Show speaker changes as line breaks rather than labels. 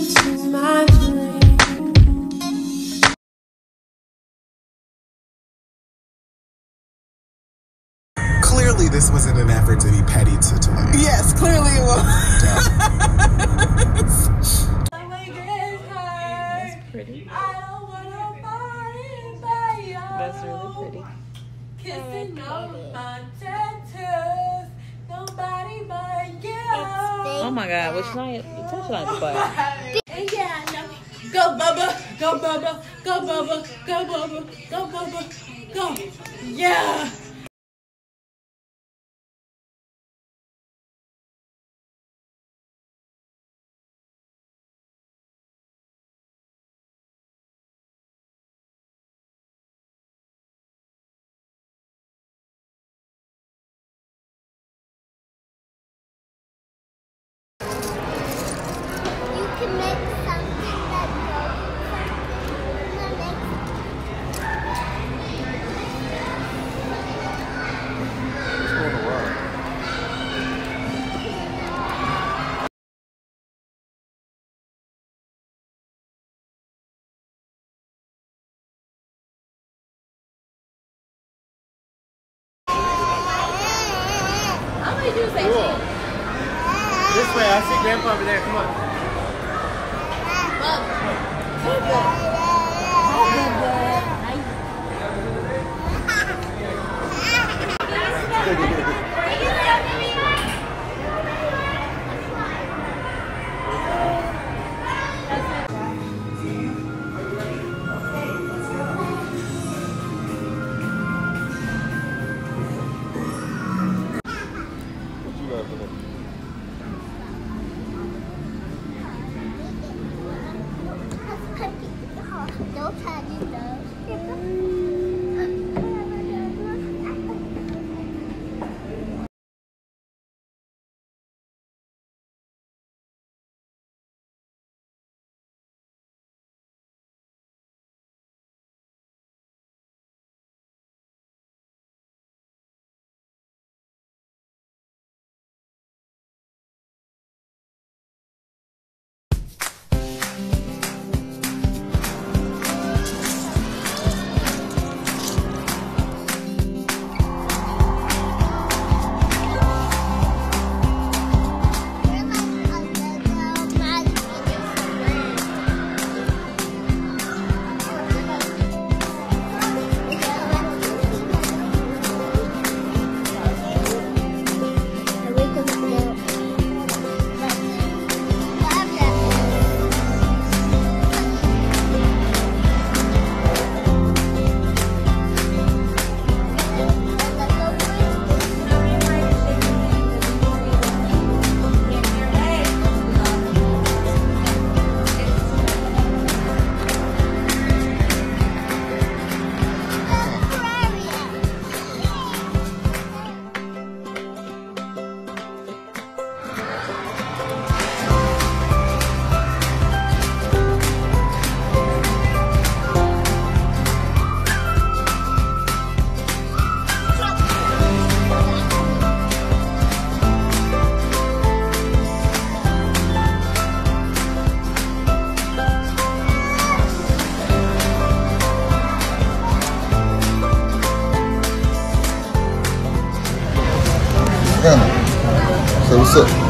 Clearly, this wasn't an effort to be petty to Tulane.
Yes, clearly it was.
That's pretty. That's really pretty.
Kissing on my tattoos, nobody but you.
Oh my God, which night? You touched on the butt.
And yeah, I know. Go Bubba, go Bubba, go Bubba, go Bubba, go Bubba, go. Yeah.
Cool. This way, I see Grandpa over there. Come on.
So what's up?